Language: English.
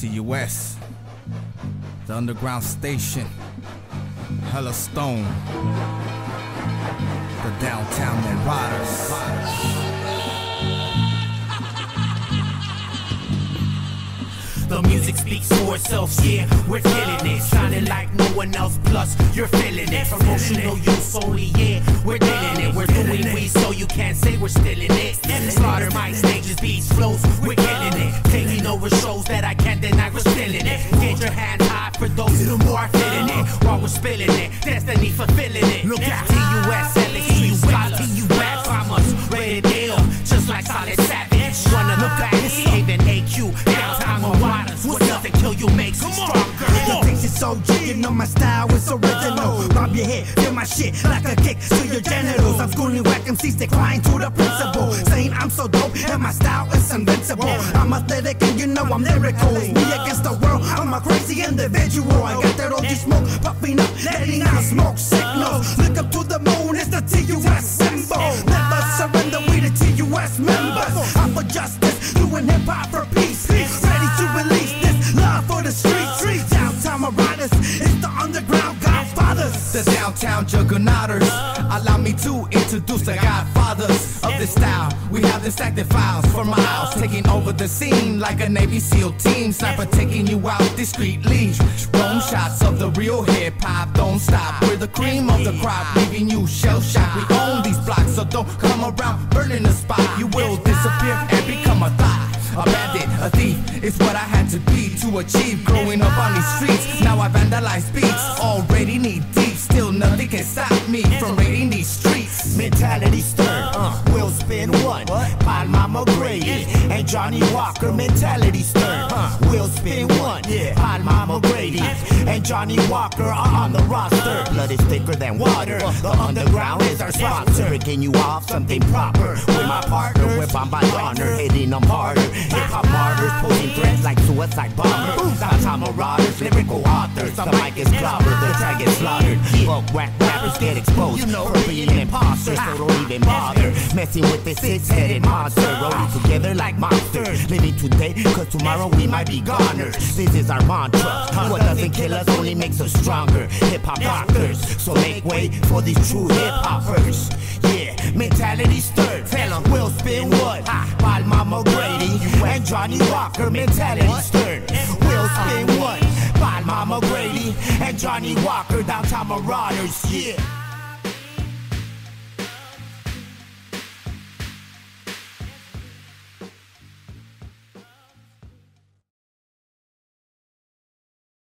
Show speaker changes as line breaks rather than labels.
T.U.S, the underground station, Hella Stone, the downtown Marauders.
The music speaks for itself, yeah, we're feeling it. Sounding like no one else, plus you're feeling it. Promotional use only, yeah, we're dealing it. We're doing we, so you can't say we're stealing it. Slaughter mic stages, beats, flows, we're killing it. Taking over shows that I can't deny, we're stealing it. Get your hands high for those who are feeling it. While we're spilling it, destiny fulfilling it. Look at T.U.S, LA, T.U.S, I'm us, rated ill, just like Solid Savage. One of the best, even AQ, downtown Marauders. What doesn't kill you makes you stronger.
The taste is so G, you know my style is original. Bob your head, feel my shit like a kick to your genitals. I'm schooling whack MCs, they crying to the principal, saying I'm so dope and my style is invincible. I'm athletic and you know I'm lyrical. Me against the world, I'm a crazy individual. I got that OG smoke puffing up, letting out smoke signals. Look up to the moon, it's the T.U.S symbol. Never surrender, we the T.U.S members. I'm for justice, doing hip hop for peace. Ready to release this love for the streets. Downtown Marauders, it's the underground godfathers.
The downtown juggernauters. Allow me to introduce the godfathers of this style. We have the stacked files for miles, taking over the scene like a Navy SEAL team. Sniper taking you out discreetly. Dome shots of the real hip hop. Don't stop. We're the cream of the crop, leaving you shell shocked. We own these blocks, so don't come around burning the spot. You will disappear and become a thought. A bandit, a thief, is what I had to be to achieve. Growing up on these streets, now I vandalize beats. Already knee deep, still nothing can stop me from raiding these streets.
Mentality stern, will spin one. Palma McGrady and Johnnie Walker. Mentality stern, will spin one. Palma McGrady and Johnnie Walker are on the roster. Blood is thicker than water. The underground is our sponsor. Breaking you off something proper. With my partner, we're bomb by honor, hitting them harder. Hip-hop martyrs, posing threats like suicide bombers. Downtown Marauders, lyrical authors. The mic is clobbered, the tag gets slaughtered. Fuck whack rappers get exposed for being imposters, so don't even bother messing with this six-headed monster. Rolling together like monsters, living today, cause tomorrow we might be goners. This is our mantra, what doesn't kill us only makes us stronger. Hip-hop doctors, so make way for these true hip-hoppers. Yeah, mentality stirred, tell 'em we'll spin wood. Palma McGrady and Johnnie Walker, mentality stirred. We'll spin wood. Palma McGrady and Johnnie Walker, downtown Marauders, yeah.